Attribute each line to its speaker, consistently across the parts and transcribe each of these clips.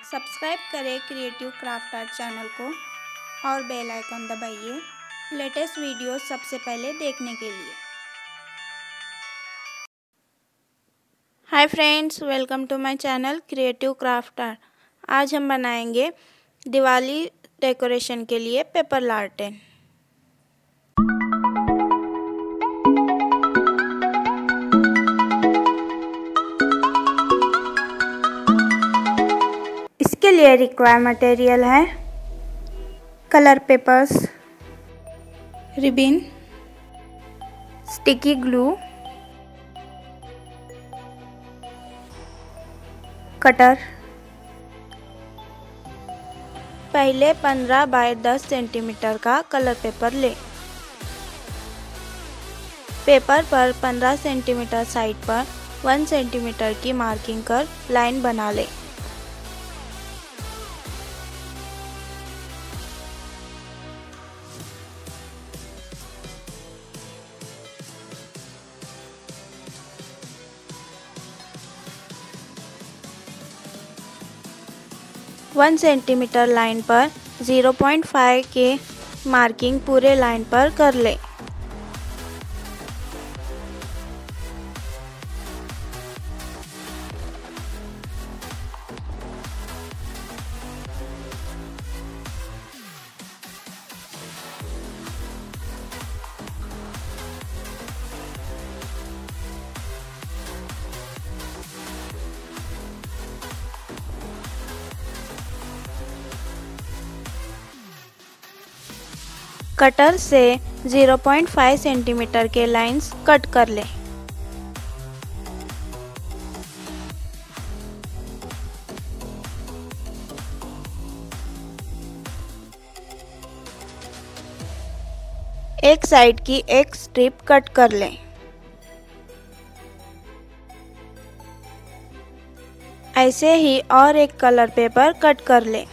Speaker 1: Subscribe करें creative craft art channel को और बेल आइकन दबाइए लेटेस्ट वीडियो सबसे पहले देखने के लिए। Hi friends, welcome to my channel creative craft art. आज हम बनाएंगे दिवाली डेकोरेशन के लिए पेपर लालटेन। इसके लिए रिक्वायर्ड मटेरियल है colour papers, ribbon, sticky glue, cutter. पहले 15 बाय 10 सेंटीमीटर का कलर पेपर लें। पेपर पर 15 सेंटीमीटर साइड पर 1 सेंटीमीटर की मार्किंग कर लाइन बना लें। वन सेंटीमीटर लाइन पर 0.5 के मार्किंग पूरे लाइन पर कर लें। कटर से 0.5 सेंटीमीटर के लाइंस कट कर लें। एक साइड की एक स्ट्रिप कट कर लें। ऐसे ही और एक कलर पेपर कट कर लें।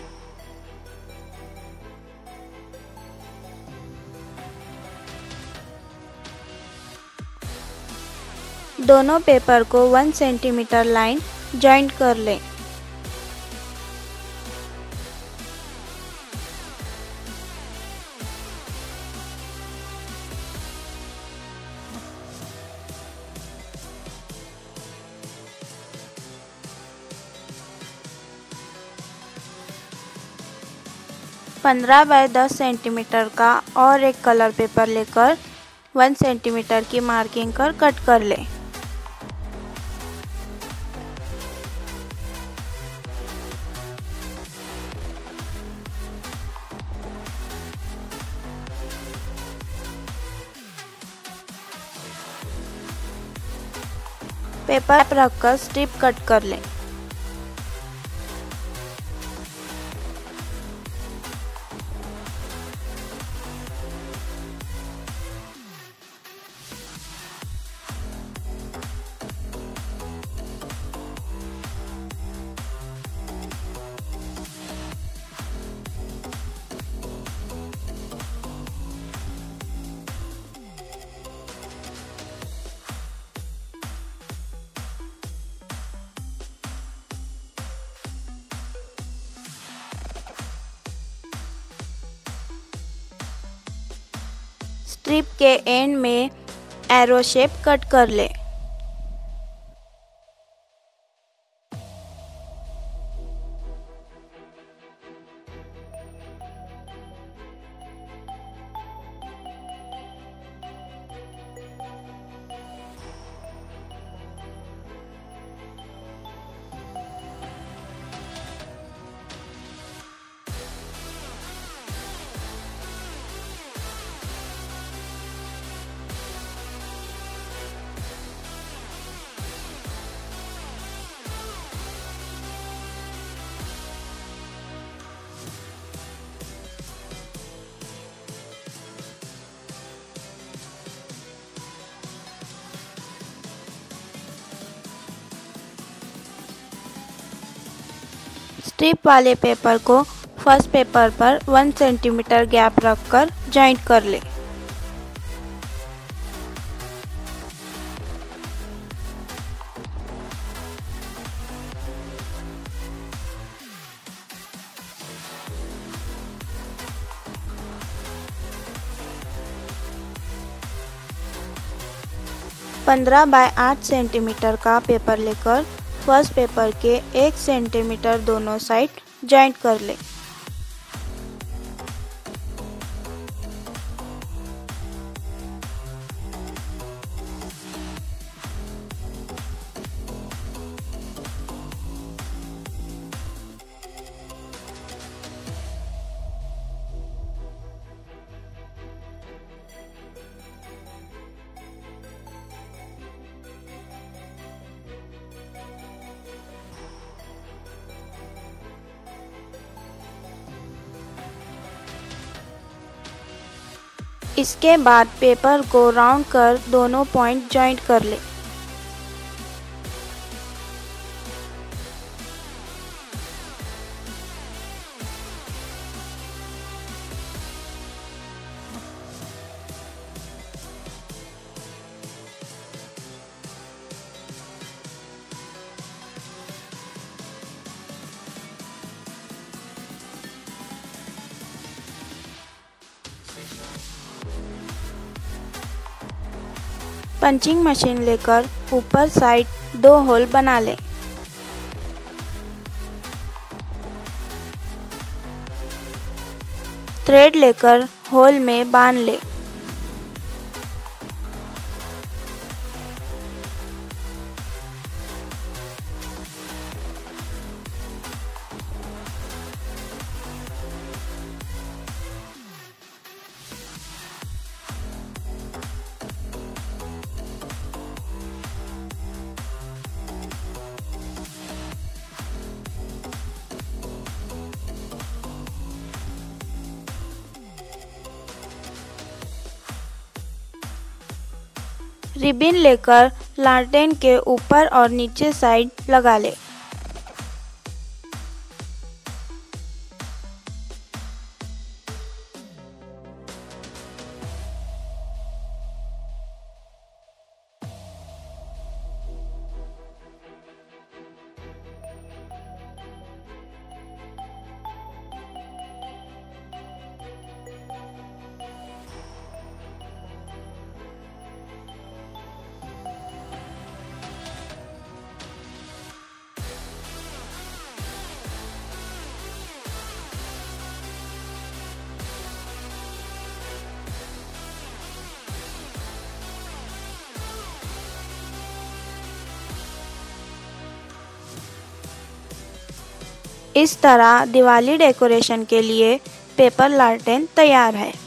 Speaker 1: दोनों पेपर को 1 सेंटीमीटर लाइन जॉइंट कर लें। पंद्रह बाय 10 सेंटीमीटर का और एक कलर पेपर लेकर 1 सेंटीमीटर की मार्किंग कर कट कर लें। पेपर रखकर स्ट्रिप कट कर लें। स्ट्रिप के एंड में एरो शेप कट कर लें। स्ट्रिप वाले पेपर को फर्स्ट पेपर पर 1 सेंटीमीटर गैप रखकर जॉइंट कर लें। 15 बाय 8 सेंटीमीटर का पेपर लेकर फर्स्ट पेपर के 1 सेंटीमीटर दोनों साइड जॉइंट कर लें। इसके बाद पेपर को राउंड कर दोनों पॉइंट जॉइंट कर लें। पंचिंग मशीन लेकर ऊपर साइड 2 होल बना लें। थ्रेड लेकर होल में बांध लें। रिबन लेकर लालटेन के ऊपर और नीचे साइड लगा लें। इस तरह दिवाली डेकोरेशन के लिए पेपर लालटेन तैयार है।